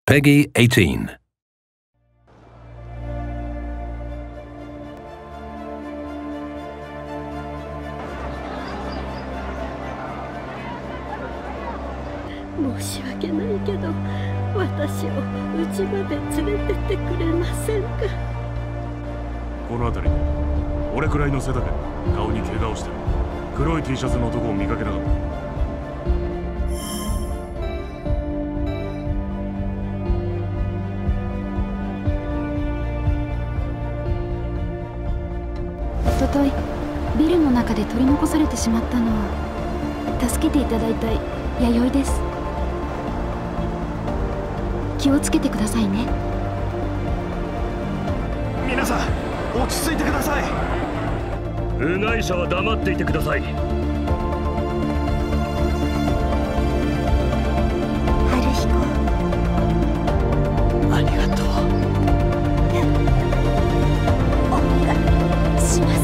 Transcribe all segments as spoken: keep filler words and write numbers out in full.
Peggy eighteen. 申し訳ないけど、私を家まで連れてってくれませんか。 この辺りで俺くらいの背だけど顔に怪我をしてる黒い T シャツの男を見かけなかった。 おとといビルの中で取り残されてしまったのは助けていただいた弥生です。気をつけてくださいね。 皆さん落ち着いてください。 部外者は黙っていてください。 春彦、 ありがとう。 お願いします。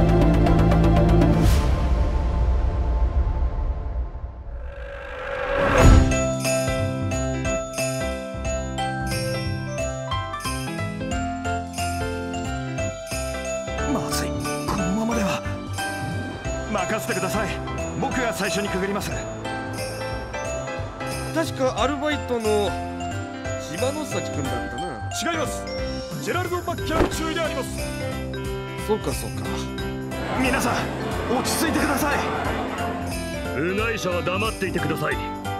まずい、このままでは。任せてください。僕が最初にくぐります。 確かアルバイトの柴野崎君だったな。 違います。ジェラルド・マッキャン中であります。 そうかそうか。 皆さん落ち着いてください。 部外者は黙っていてください。